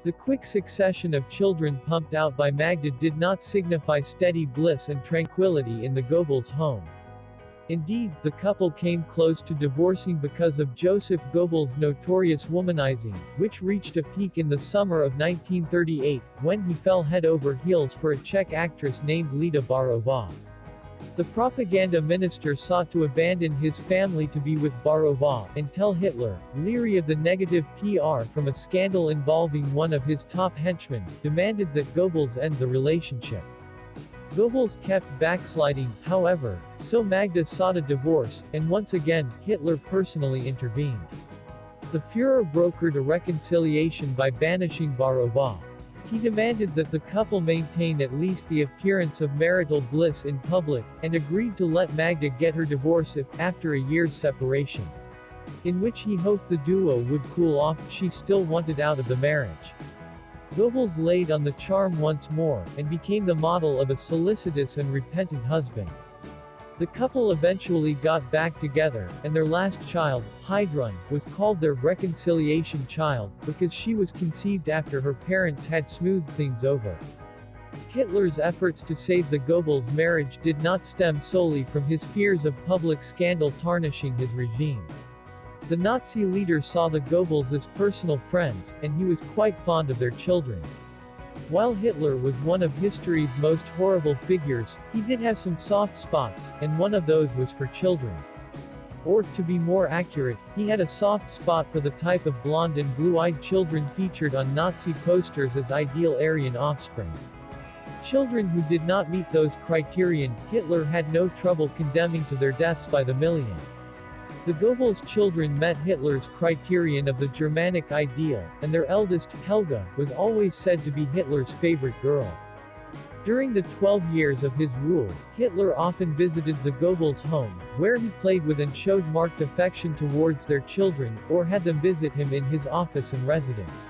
The quick succession of children pumped out by Magda did not signify steady bliss and tranquility in the Goebbels home. Indeed, the couple came close to divorcing because of Joseph Goebbels' notorious womanizing, which reached a peak in the summer of 1938, when he fell head over heels for a Czech actress named Lida Barová. The propaganda minister sought to abandon his family to be with Barová, until Hitler, leery of the negative PR from a scandal involving one of his top henchmen, demanded that Goebbels end the relationship. Goebbels kept backsliding, however, so Magda sought a divorce, and once again, Hitler personally intervened. The Führer brokered a reconciliation by banishing Barová. He demanded that the couple maintain at least the appearance of marital bliss in public, and agreed to let Magda get her divorce if, after a year's separation, in which he hoped the duo would cool off, she still wanted out of the marriage. Goebbels laid on the charm once more, and became the model of a solicitous and repentant husband. The couple eventually got back together, and their last child, Heidrun, was called their reconciliation child, because she was conceived after her parents had smoothed things over. Hitler's efforts to save the Goebbels marriage did not stem solely from his fears of public scandal tarnishing his regime. The Nazi leader saw the Goebbels as personal friends, and he was quite fond of their children. While Hitler was one of history's most horrible figures, he did have some soft spots, and one of those was for children. Or, to be more accurate, he had a soft spot for the type of blonde and blue-eyed children featured on Nazi posters as ideal Aryan offspring. Children who did not meet those criterion, Hitler had no trouble condemning to their deaths by the million. The Goebbels children met Hitler's criterion of the Germanic ideal, and their eldest, Helga, was always said to be Hitler's favorite girl. During the 12 years of his rule, Hitler often visited the Goebbels home, where he played with and showed marked affection towards their children, or had them visit him in his office and residence.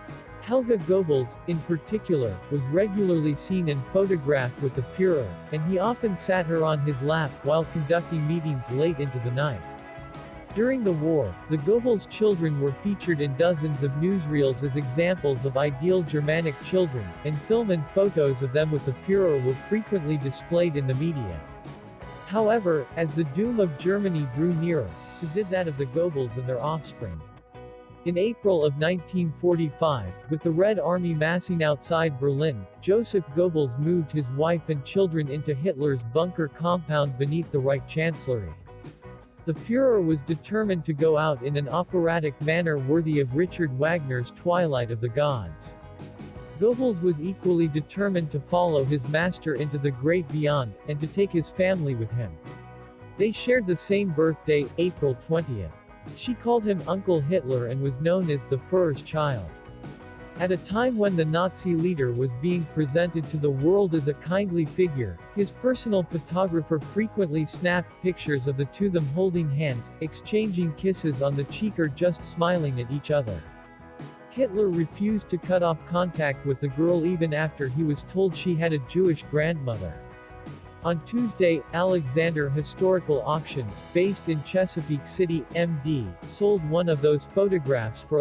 Helga Goebbels, in particular, was regularly seen and photographed with the Führer, and he often sat her on his lap while conducting meetings late into the night. During the war, the Goebbels children were featured in dozens of newsreels as examples of ideal Germanic children, and film and photos of them with the Führer were frequently displayed in the media. However, as the doom of Germany drew nearer, so did that of the Goebbels and their offspring. In April of 1945, with the Red Army massing outside Berlin, Joseph Goebbels moved his wife and children into Hitler's bunker compound beneath the Reich Chancellery. The Führer was determined to go out in an operatic manner worthy of Richard Wagner's Twilight of the Gods. Goebbels was equally determined to follow his master into the great beyond, and to take his family with him. They shared the same birthday, April 20th. She called him Uncle Hitler and was known as the Führer's child. At a time when the Nazi leader was being presented to the world as a kindly figure, his personal photographer frequently snapped pictures of the two of them holding hands, exchanging kisses on the cheek or just smiling at each other. Hitler refused to cut off contact with the girl even after he was told she had a Jewish grandmother. On Tuesday, Alexander Historical Auctions, based in Chesapeake City, MD, sold one of those photographs for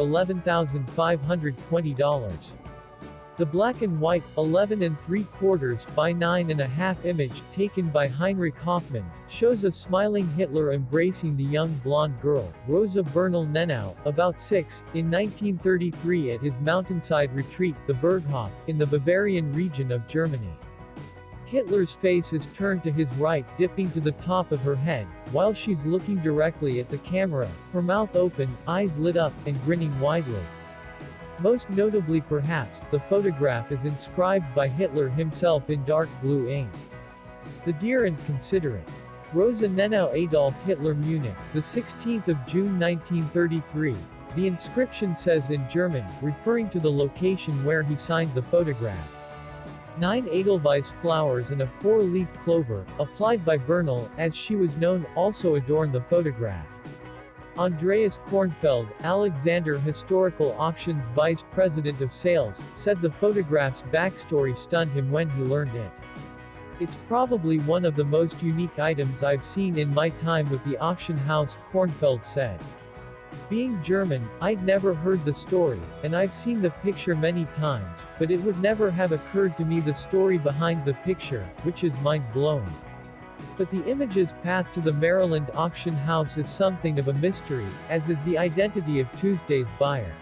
$11,520. The black and white, 11 3/4 by 9.5 image, taken by Heinrich Hoffmann, shows a smiling Hitler embracing the young blonde girl, Rosa Bernile Nienau, about 6, in 1933 at his mountainside retreat, the Berghof, in the Bavarian region of Germany. Hitler's face is turned to his right, dipping to the top of her head, while she's looking directly at the camera, her mouth open, eyes lit up, and grinning widely. Most notably perhaps, the photograph is inscribed by Hitler himself in dark blue ink. The dear and considerate Rosa Nienau Adolf Hitler Munich, the 16th of June 1933. The inscription says in German, referring to the location where he signed the photograph. 9 Edelweiss flowers and a 4-leaf clover, applied by Bernal, as she was known, also adorn the photograph. Andreas Kornfeld, Alexander Historical Auctions Vice President of Sales, said the photograph's backstory stunned him when he learned it. It's probably one of the most unique items I've seen in my time with the auction house, Kornfeld said. Being German, I'd never heard the story, and I've seen the picture many times, but it would never have occurred to me the story behind the picture, which is mind-blowing. But the image's path to the Maryland auction house is something of a mystery, as is the identity of Tuesday's buyer.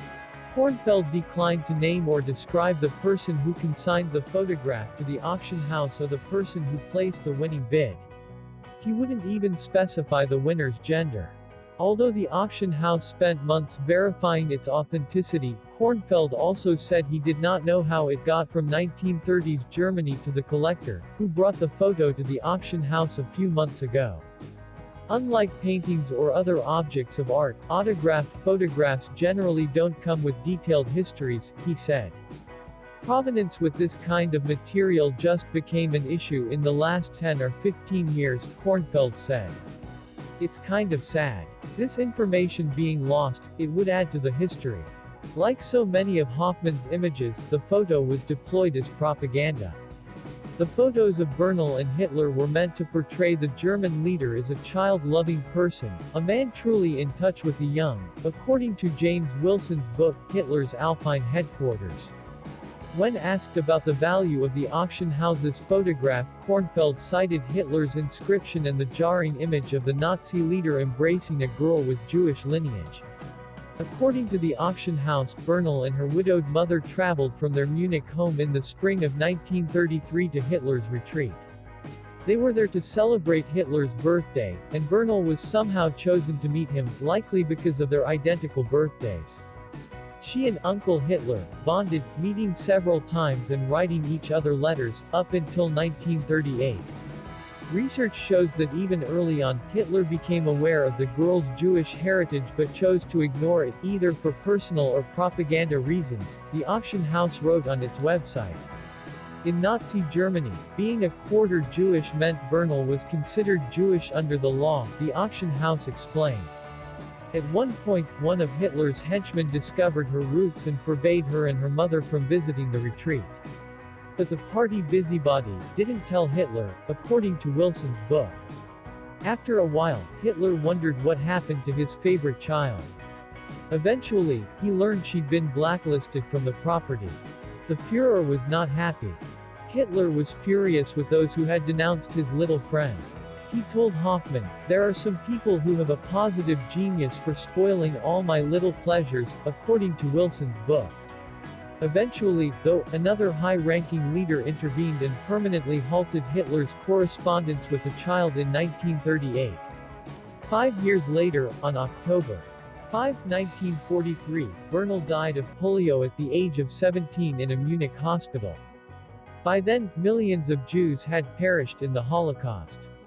Kornfeld declined to name or describe the person who consigned the photograph to the auction house or the person who placed the winning bid. He wouldn't even specify the winner's gender. Although the auction house spent months verifying its authenticity, Kornfeld also said he did not know how it got from 1930s Germany to the collector, who brought the photo to the auction house a few months ago. Unlike paintings or other objects of art, autographed photographs generally don't come with detailed histories, he said. Provenance with this kind of material just became an issue in the last 10 or 15 years, Kornfeld said. It's kind of sad. This information being lost, it would add to the history. Like so many of Hoffmann's images, the photo was deployed as propaganda. The photos of Bernile and Hitler were meant to portray the German leader as a child-loving person, a man truly in touch with the young, according to James Wilson's book, Hitler's Alpine Headquarters. When asked about the value of the auction house's photograph, Kornfeld cited Hitler's inscription and the jarring image of the Nazi leader embracing a girl with Jewish lineage. According to the auction house, Bernile and her widowed mother traveled from their Munich home in the spring of 1933 to Hitler's retreat. They were there to celebrate Hitler's birthday, and Bernile was somehow chosen to meet him, likely because of their identical birthdays. She and Uncle Hitler bonded, meeting several times and writing each other letters, up until 1938. Research shows that even early on, Hitler became aware of the girl's Jewish heritage but chose to ignore it, either for personal or propaganda reasons, the auction house wrote on its website. In Nazi Germany, being a quarter Jewish meant Bernile was considered Jewish under the law, the auction house explained. At one point, one of Hitler's henchmen discovered her roots and forbade her and her mother from visiting the retreat. But the party busybody didn't tell Hitler, according to Wilson's book. After a while, Hitler wondered what happened to his favorite child. Eventually, he learned she'd been blacklisted from the property. The Führer was not happy. Hitler was furious with those who had denounced his little friend. He told Hoffmann, "There are some people who have a positive genius for spoiling all my little pleasures," according to Wilson's book. Eventually, though, another high-ranking leader intervened and permanently halted Hitler's correspondence with the child in 1938. 5 years later, on October 5, 1943, Bernile died of polio at the age of 17 in a Munich hospital. By then, millions of Jews had perished in the Holocaust.